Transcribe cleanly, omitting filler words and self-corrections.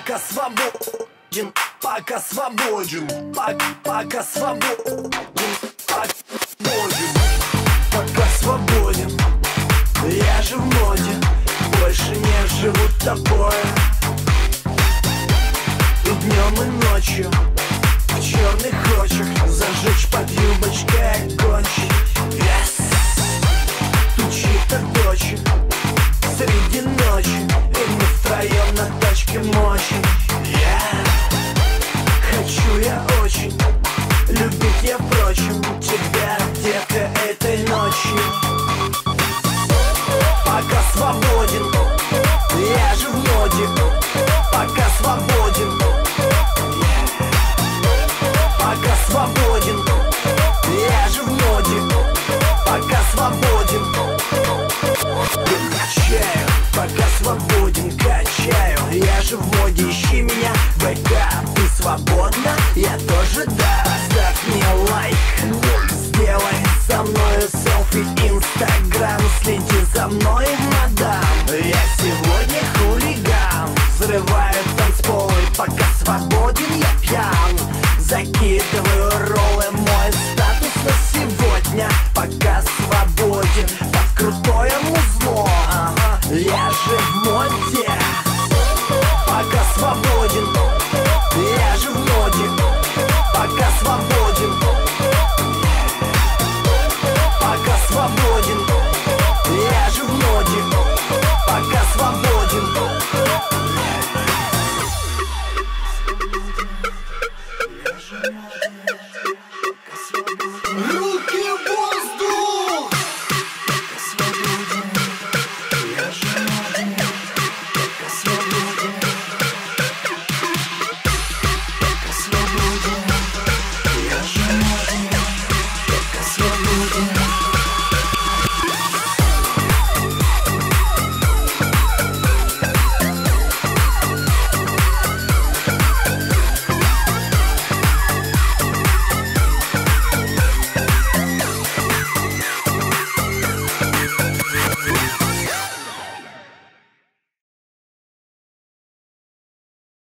пока свободен, пока свободен, пока свободен, пока свободен. Я же в моде, больше не живу тобой. И днем, и ночью в черных очах зажечь под юбочкой огонь. Yes. Тучи-то дочи среди ночи, и мы втроем на точке мочи. Хочу я очень любить я, впрочем, тебя, детка, этой ночью. Пока свободен, я же в моде, пока свободен, пока свободен, я же в моде, пока свободен. Качаю, пока свободен, качаю, я же в моде, ищи меня в ВК. Ты свободна? Я тоже, да. Ставь мне лайк, сделай со мною селфи, инстаграм, следи за мной, мадам. Я сегодня хулиган, взрываю танцполы, пока свободен, я пьян. Закидываю роллы, мой статус на сегодня, пока свободен, под крутое музло. Я же в